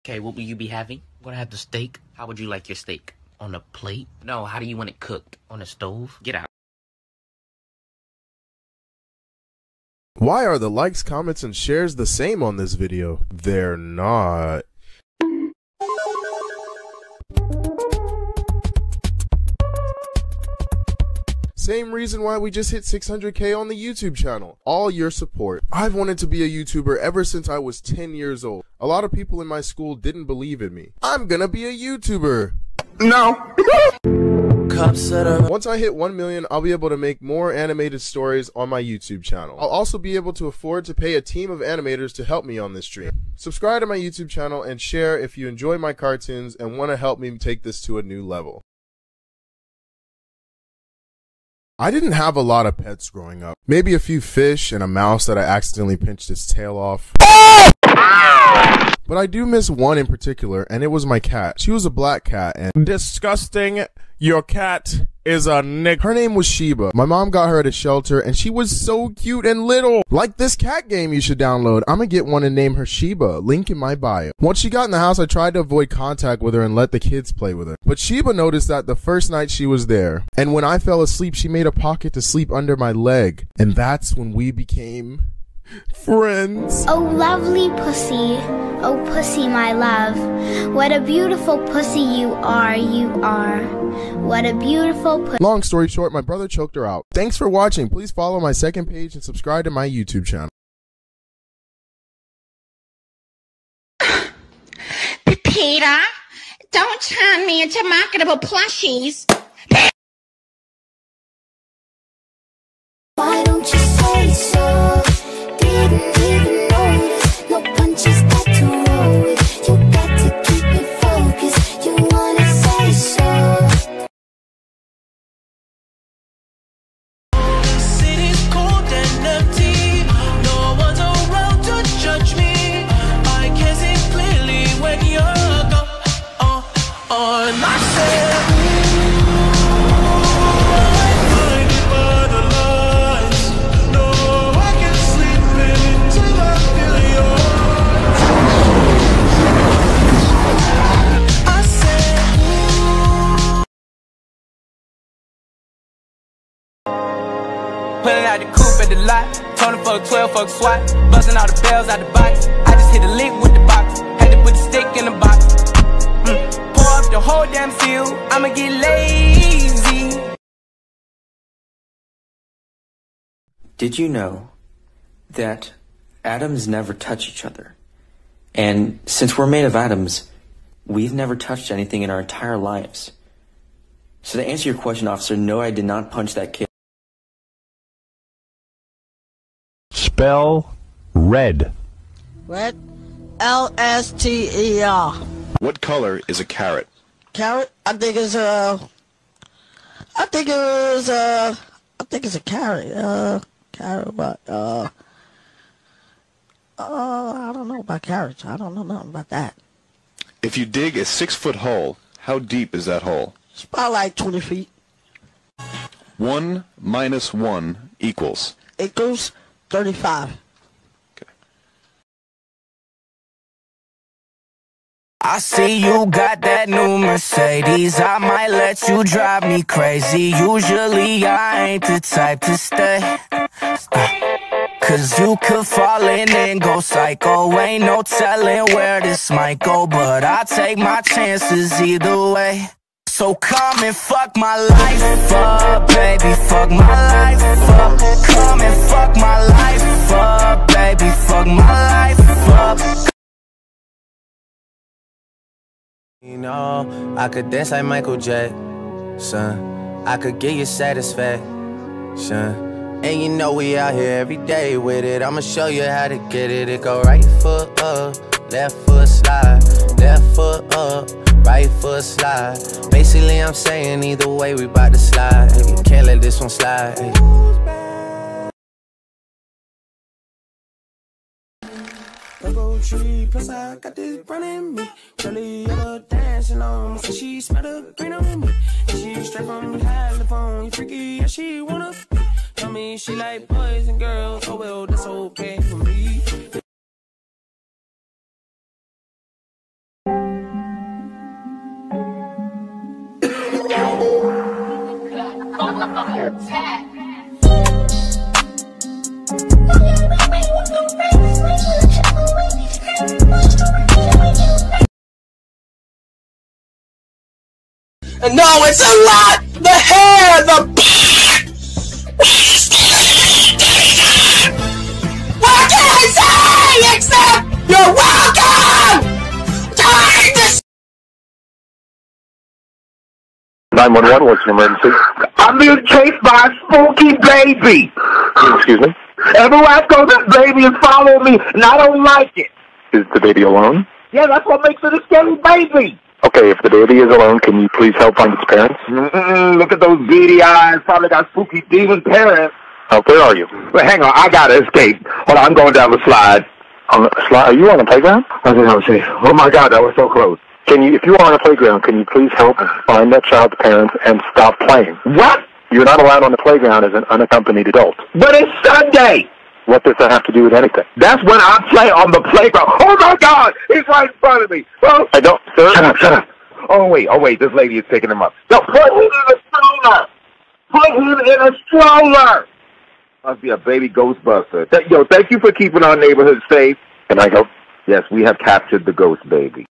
Okay, what will you be having? I'm gonna have the steak. How would you like your steak? On a plate? No, how do you want it cooked? On a stove? Get out. Why are the likes, comments, and shares the same on this video? They're not. Same reason why we just hit 600K on the YouTube channel. All your support. I've wanted to be a YouTuber ever since I was 10 years old. A lot of people in my school didn't believe in me. I'm gonna be a YouTuber. No. Once I hit 1 million, I'll be able to make more animated stories on my YouTube channel. I'll also be able to afford to pay a team of animators to help me on this stream. Subscribe to my YouTube channel and share if you enjoy my cartoons and want to help me take this to a new level. I didn't have a lot of pets growing up. Maybe a few fish and a mouse that I accidentally pinched its tail off. But I do miss one in particular, and it was my cat. She was a black cat, and disgusting, your cat is a nick. Her name was Sheba. My mom got her at a shelter, and she was so cute and little. Like this cat game you should download. I'm gonna get one and name her Sheba. Link in my bio. Once she got in the house, I tried to avoid contact with her and let the kids play with her. But Sheba noticed that the first night she was there, and when I fell asleep, she made a pocket to sleep under my leg. And that's when we became friends. Oh, lovely pussy. Oh, pussy, my love. What a beautiful pussy you are, What a beautiful pussy. Long story short, my brother choked her out. Thanks for watching. Please follow my second page and subscribe to my YouTube channel. Peter, don't turn me into marketable plushies. Why don't you say so? Didn't even notice. No punches got to roll with. You got to keep me focused. You wanna say so? City's cold and empty. No one's around to judge me. I can see clearly when you're gone. On myself. Pulling out the coupe at the lot, Tony fuck 12, fuck SWAT, busting all the bells out the box. I just hit a lick with the box, had to put the stick in the box. Pour up the whole damn seal, I'ma get lazy. Did you know that atoms never touch each other? And since we're made of atoms, we've never touched anything in our entire lives. So to answer your question, officer, no, I did not punch that kid. Spell red. Red? L-S-T-E-R. What color is a carrot? Carrot? I think it's a carrot. Carrot, but, I don't know about carrots. I don't know nothing about that. If you dig a 6-foot hole, how deep is that hole? It's about like 20 feet. 1 minus 1 equals? Equals 35. I see you got that new Mercedes. I might let you drive me crazy. Usually I ain't the type to stay. Cause you could fall in and go psycho. Ain't no telling where this might go, but I take my chances either way. So come and fuck my life up, baby, fuck my life up. Come and fuck my life up, baby, fuck my life up. You know, I could dance like Michael Jackson. I could give you satisfaction. And you know we out here every day with it. I'ma show you how to get it. It go right foot up, left foot slide, left foot up, right foot slide. Basically I'm saying either way we bout to slide. You can't let this one slide. Rainbow tree, plus I got this brand in me. Charlie ever dancing on me, so she smelled the green on me. And she straight from California, freaky, yeah, she wanna be. Tell me she like boys and girls, oh well, that's okay for me. No, it's a lot! The hair! What can I say except you're welcome! 911, what's your emergency? I'm being chased by a spooky baby. Excuse me? Everywhere I go, this baby is following me, and I don't like it. Is the baby alone? Yeah, that's what makes it a scary baby. Okay, if the baby is alone, can you please help find its parents? Look at those beady eyes. Probably got spooky demon parents. Where are you? But hang on, I gotta escape. Hold on, I'm going down the slide. On the slide? Are you on the playground? I don't know. Oh my God, that was so close. Can you, if you are on the playground, can you please help find that child's parents and stop playing? What? You're not allowed on the playground as an unaccompanied adult. But it's Sunday. What does that have to do with anything? That's when I play on the playground. Oh my God, he's right in front of me. Oh. I don't, sir. Shut up. Oh wait, this lady is picking him up. No, put him in a stroller. Put him in a stroller. Must be a baby Ghostbuster. Thank you for keeping our neighborhood safe. Can I go? Yes, we have captured the ghost baby.